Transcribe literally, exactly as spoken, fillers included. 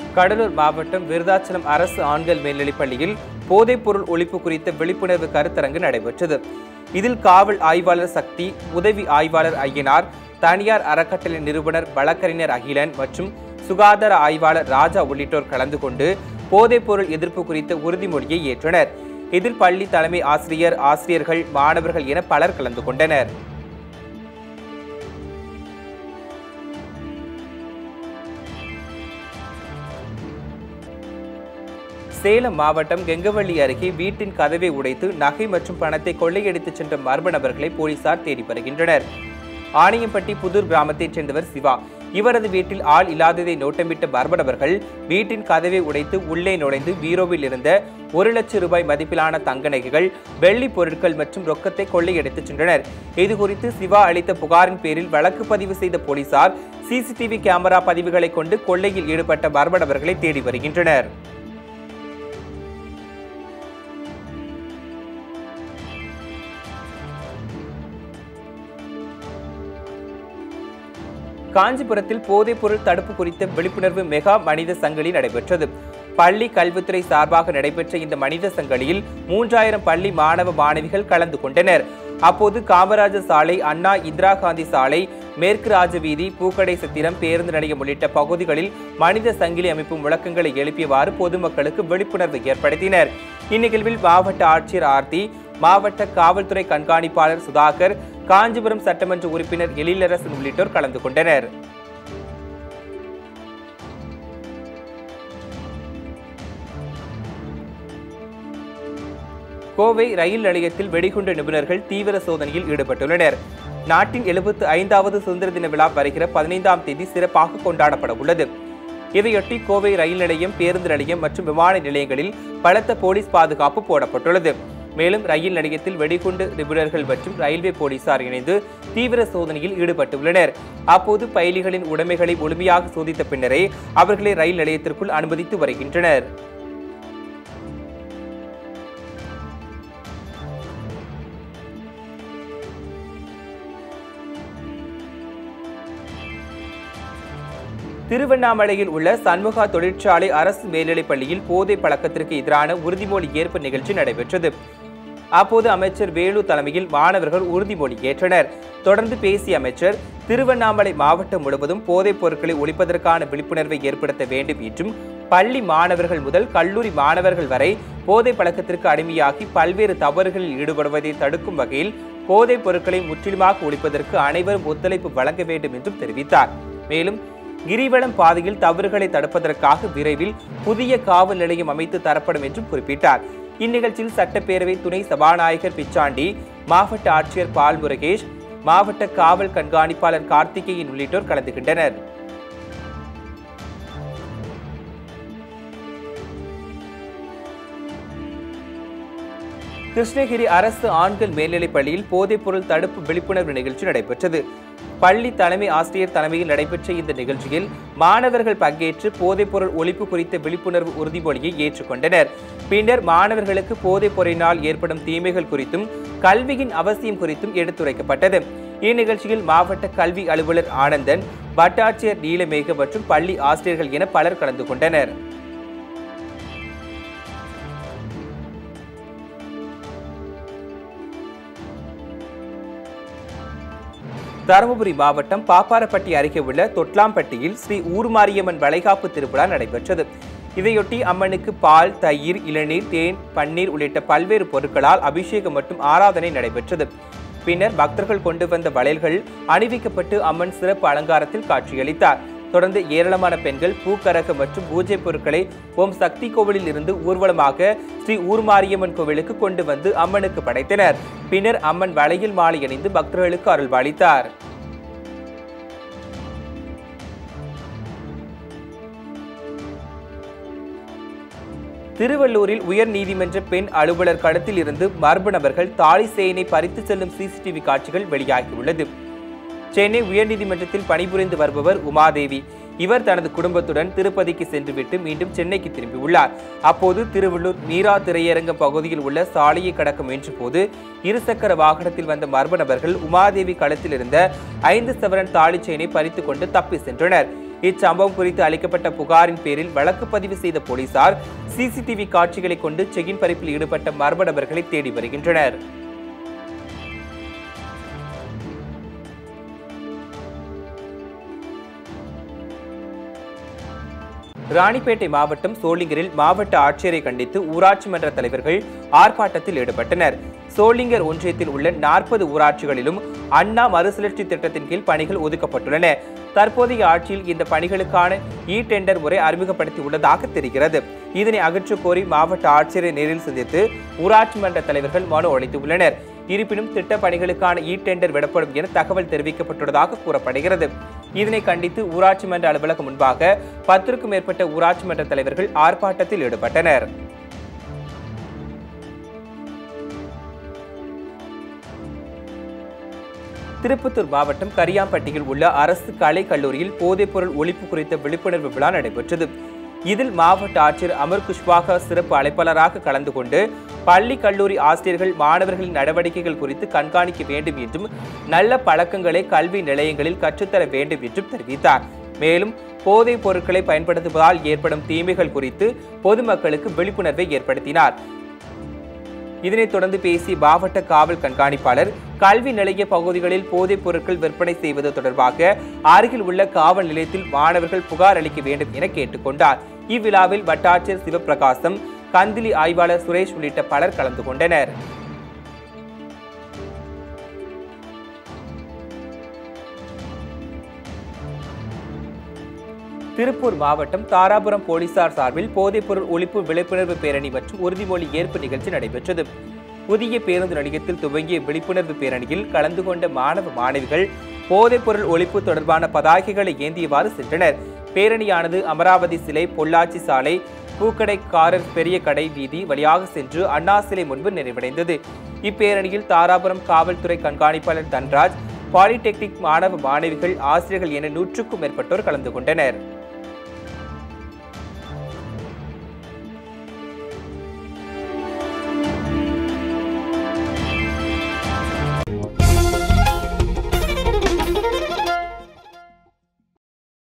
கடலூர் மாவட்டம் விருதாச்சலம் அரசு ஆண்கள் மேல்நிலைப் பள்ளியில் போதைப்பொருள் ஒழிப்பு குறித்த விழிப்புணர்வு கருத்தரங்கு நடைபெற்றது. இதில் காவல் ஆய்வாளர் சக்தி, உதவி ஆய்வாளர் ஐயனார், தனியார் அறக்கட்டளை நிறுவனர் வழக்கறிஞர் அகிலன் மற்றும் சுகாதார ஆய்வாளர் ராஜா உள்ளிட்டோர் கலந்து கொண்டு போதைப்பொருள் எதிர்ப்பு குறித்த உறுதிமொழியை ஏற்றனர். இதில் பள்ளி தலைமை ஆசிரியர், ஆசிரியர்கள், மாணவர்கள் என பலர் கலந்து கொண்டனர். சேலம் மாவட்டம் கெங்கவள்ளி அருகே வீட்டின் கதவை உடைத்து நகை மற்றும் பணத்தை கொள்ளையடித்துச் சென்ற மர்ம நபர்களை போலீசார் தேடி வருகின்றனர். ஆணையம்பட்டி புதூர் கிராமத்தைச் சேர்ந்தவர் சிவா. இவரது வீட்டில் ஆள் இல்லாததை நோட்டமிட்ட மர்ம நபர்கள் வீட்டின் கதவை உடைத்து உள்ளே நுழைந்து பீரோவில் இருந்த ஒரு லட்சம் ரூபாய் மதிப்பிலான தங்க நகைகள், வெள்ளி பொருட்கள் மற்றும் ரொக்கத்தை கொள்ளையடித்துச் சென்றனர். இதுகுறித்து சிவா அளித்த புகாரின் பேரில் வழக்கு பதிவு செய்த போலீசார் சிசிடிவி கேமரா பதிவுகளை கொண்டு கொள்ளையில் ஈடுபட்ட மர்ம நபர்களை தேடி வருகின்றனர். காஞ்சிபுரத்தில் போதைப்பொருள் தடுப்பு குறித்த விழிப்புணர்வு மெகா மனித சங்கிலி நடைபெற்றது. பள்ளி கல்வித்துறை சார்பாக நடைபெற்ற இந்த மனித சங்கிலியில் மூன்றாயிரம் பள்ளி மாணவ மாணவிகள் கலந்து கொண்டனர். அப்போது காமராஜர் சாலை, அண்ணா இந்திரா காந்தி சாலை, மேற்கு ராஜவீதி, பூக்கடை சத்திரம், பேருந்து நிலையம் உள்ளிட்ட பகுதிகளில் மனித சங்கிலி அமைப்பு முழக்கங்களை எழுப்பியவாறு பொதுமக்களுக்கு விழிப்புணர்வு ஏற்படுத்தினர். இந்நிகழ்வில் மாவட்ட ஆட்சியர் ஆர்த்தி, மாவட்ட காவல்துறை கண்காணிப்பாளர் சுதாகர், காஞ்சிபுரம் சட்டமன்ற உறுப்பினர் எழிலரசன் உள்ளிட்டோர் கலந்து கொண்டனர். கோவை ரயில் நிலையத்தில் வெடிகுண்டு நிபுணர்கள் தீவிர சோதனையில் ஈடுபட்டுள்ளனர். நாட்டின் எழுபத்தி ஐந்தாவது சுதந்திர தின விழா வருகிற பதினைந்தாம் தேதி சிறப்பாக கொண்டாடப்பட உள்ளது. இதையொட்டி கோவை ரயில் நிலையம், பேருந்து நிலையம் மற்றும் விமான நிலையங்களில் பலத்த போலீஸ் பாதுகாப்பு போடப்பட்டுள்ளது. மேலும் ரயில் நிலையத்தில் வெடிகுண்டு நிபுணர்கள் மற்றும் ரயில்வே போலீசார் இணைந்து தீவிர சோதனையில் ஈடுபட்டுள்ளனர். அப்போது பயணிகளின் உடைமைகளை முழுமையாக சோதித்த பின்னரே அவர்களை ரயில் நிலையத்திற்குள் அனுமதித்து வருகின்றனர். திருவண்ணாமலையில் உள்ள சண்முகா தொழிற்சாலை அரசு மேல்நிலைப் பள்ளியில் போதை பழக்கத்திற்கு எதிரான உறுதிமொழி ஏற்பு நிகழ்ச்சி நடைபெற்றது. அப்போது அமைச்சர் வேலு தலைமையில் மாணவர்கள் உறுதிமொழி ஏற்றனர். தொடர்ந்து பேசிய அமைச்சர், திருவண்ணாமலை மாவட்டம் முழுவதும் போதைப் பொருட்களை ஒழிப்பதற்கான விழிப்புணர்வை ஏற்படுத்த வேண்டும் என்றும், பள்ளி மாணவர்கள் முதல் கல்லூரி மாணவர்கள் வரை போதை பழக்கத்திற்கு அடிமையாகி பல்வேறு தவறுகளில் ஈடுபடுவதை தடுக்கும் வகையில் போதைப் பொருட்களை முற்றிலுமாக ஒழிப்பதற்கு அனைவரும் ஒத்துழைப்பு வழங்க வேண்டும் என்றும் தெரிவித்தார். மேலும் கிரிவலம் பாதையில் தவறுகளை தடுப்பதற்காக விரைவில் புதிய காவல் நிலையம் அமைத்து தரப்படும் என்றும் குறிப்பிட்டார். இந்நிகழ்ச்சியில் சட்டப்பேரவை துணை சபாநாயகர் பிச்சாண்டி, மாவட்ட ஆட்சியர் பால் முருகேஷ், மாவட்ட காவல் கண்காணிப்பாளர் கார்த்திகேயன் உள்ளிட்டோர் கலந்து கொண்டனர். கிருஷ்ணகிரி அரசு ஆண்கள் மேல்நிலைப் பள்ளியில் போதைப்பொருள் தடுப்பு விழிப்புணர்வு நிகழ்ச்சி நடைபெற்றது. பள்ளி தலைமை ஆசிரியர் தலைமையில் நடைபெற்ற இந்த நிகழ்ச்சியில் மாணவர்கள் பங்கேற்று போதைப்பொருள் ஒழிப்பு குறித்த விழிப்புணர்வு உறுதிமொழியை ஏற்றுக்கொண்டனர். பின்னர் மாணவர்களுக்கு போதைப் பொருளினால் ஏற்படும் தீமைகள் குறித்தும் கல்வியின் அவசியம் குறித்தும் எடுத்துரைக்கப்பட்டது. இந்நிகழ்ச்சியில் மாவட்ட கல்வி அலுவலர் ஆனந்தன், வட்டாட்சியர் நீலமேக மற்றும் பள்ளி ஆசிரியர்கள் என பலர் கலந்து கொண்டனர். தருமபுரி மாவட்டம் பாப்பாரப்பட்டி அருகே உள்ள தொட்லாம்பட்டியில் ஸ்ரீ ஊர்மாரியம்மன் வளைகாப்பு திருவிழா நடைபெற்றது. இதையொட்டி அம்மனுக்கு பால், தயிர், இளநீர், தேன், பன்னீர் உள்ளிட்ட பல்வேறு பொருட்களால் அபிஷேகம் மற்றும் ஆராதனை நடைபெற்றது. பின்னர் பக்தர்கள் கொண்டு வந்த வளையல்கள் அணிவிக்கப்பட்டு அம்மன் சிறப்பு அலங்காரத்தில் காட்சியளித்தார். தொடர்ந்து ஏராளமான பெண்கள் பூக்கரக மற்றும் பூஜை பொருட்களை ஓம் சக்தி கோவிலில் இருந்து ஊர்வலமாக ஸ்ரீ ஊர்மாரியம்மன் கோவிலுக்கு கொண்டு வந்து அம்மனுக்கு படைத்தனர். பின்னர் அம்மன் வளையல் மாலை அணிந்து பக்தர்களுக்கு அருள்பாலித்தார். திருவள்ளூரில் உயர் நீதிமன்ற பெண் அலுவலர் கழுத்தில் இருந்து மர்ம நபர்கள் தாலி செயினை பறித்து செல்லும் சிசிடிவி காட்சிகள் வெளியாகியுள்ளது. சென்னை உயர்நீதிமன்றத்தில் பணிபுரிந்து வருபவர் உமாதேவி. இவர் தனது குடும்பத்துடன் திருப்பதிக்கு சென்றுவிட்டு மீண்டும் சென்னைக்கு திரும்பியுள்ளார். அப்போது திருவள்ளூர் மீரா திரையரங்கம் பகுதியில் உள்ள சாலையை கடக்க முயன்ற போது இருசக்கர வாகனத்தில் வந்த மர்ம நபர்கள் உமாதேவி கழுத்தில் இருந்த ஐந்து சவரன் தாலி செயினை பறித்து கொண்டு தப்பி சென்றனர். இச்சம்பவம் குறித்து அளிக்கப்பட்ட புகாரின் பேரில் வழக்கு பதிவு செய்த போலீசார் சிசிடிவி காட்சிகளை கொண்டு செயின் பறிப்பில் ஈடுபட்ட மர்ம நபர்களை தேடி வருகின்றனர். ராணிப்பேட்டை மாவட்டம் சோளிங்கரில் மாவட்ட ஆட்சியரை கண்டித்து ஊராட்சி மன்ற தலைவர்கள் ஆர்ப்பாட்டத்தில் ஈடுபட்டனர். சோளிங்கர் ஒன்றியத்தில் உள்ள நாற்பது ஊராட்சிகளிலும் அண்ணா மறுசுழற்சி திட்டத்தின் கீழ் பணிகள் ஒதுக்கப்பட்டுள்ளன. தற்போதைய ஆட்சியில் இந்த பணிகளுக்கான இ டெண்டர் முறை அறிமுகப்படுத்தி உள்ளதாக தெரிகிறது. இதனை அகற்றக் கோரி மாவட்ட ஆட்சியரை நேரில் சந்தித்து ஊராட்சி மன்ற தலைவர்கள் மனு அளித்துள்ளனர். இருப்பினும் திட்ட பணிகளுக்கான இ டெண்டர் விடப்படும் என தகவல் தெரிவிக்கப்பட்டுள்ளதாக கூறப்படுகிறது. இதனை கண்டித்து ஊராட்சி மன்ற அலுவலகம் முன்பாக பத்திற்கும் மேற்பட்ட ஊராட்சி மன்ற தலைவர்கள் ஆர்ப்பாட்டத்தில் ஈடுபட்டனர். திருப்பத்தூர் மாவட்டம் கரியாம்பட்டியில் உள்ள அரசு கலை கல்லூரியில் போதைப்பொருள் ஒழிப்பு குறித்த விழிப்புணர்வு விழா நடைபெற்றது. இதில் மாவட்ட ஆட்சியர் அமர் குஷ்வாகா சிறப்பு அழைப்பாளராக கலந்து கொண்டு பள்ளி கல்லூரி ஆசிரியர்கள் மாணவர்களின் நடவடிக்கைகள் குறித்து கண்காணிக்க வேண்டும் என்றும் நல்ல பழக்கங்களை கல்வி நிலையங்களில் கற்றுத்தர வேண்டும் என்றும் தெரிவித்தார். மேலும் போதைப் பொருட்களை பயன்படுத்துவதால் ஏற்படும் தீமைகள் குறித்து பொதுமக்களுக்கு விழிப்புணர்வை ஏற்படுத்தினார். இதனைத் தொடர்ந்து பேசிய மாவட்ட காவல் கண்காணிப்பாளர், கல்வி நிலைய பகுதிகளில் போதைப் பொருட்கள் விற்பனை செய்வது தொடர்பாக அருகில் உள்ள காவல் நிலையத்தில் மாணவர்கள் புகார் அளிக்க வேண்டும் என கேட்டுக்கொண்டார். இவ்விழாவில் வட்டாட்சியர் சிவபிரகாசம், கந்திலி ஆய்வாளர் சுரேஷ் உள்ளிட்ட பலர் கலந்து கொண்டனர். திருப்பூர் மாவட்டம் தாராபுரம் போலீசார் சார்பில் போதைப்பொருள் ஒழிப்பு விழிப்புணர்வு பேரணி மற்றும் உறுதிமொழி ஏற்பு நிகழ்ச்சி நடைபெற்றது. புதிய பேருந்து நிலையத்தில் துவங்கிய விழிப்புணர்வு பேரணியில் கலந்து கொண்ட மாணவ மாணவிகள் போதைப்பொருள் ஒழிப்பு தொடர்பான பதாகைகளை ஏந்தியவாறு சென்றனர். பேரணியானது அமராவதி சிலை, பொள்ளாச்சி சாலை, பூக்கடைக்காரர் பெரிய கடை வீதி வழியாக சென்று அண்ணா சிலை முன்பு நிறைவடைந்தது. இப்பேரணியில் தாராபுரம் காவல்துறை கண்காணிப்பாளர் தன்ராஜ், பாலிடெக்னிக் மாணவ மாணவிகள், ஆசிரியர்கள் என நூற்றுக்கும் மேற்பட்டோர் கலந்து கொண்டனர்.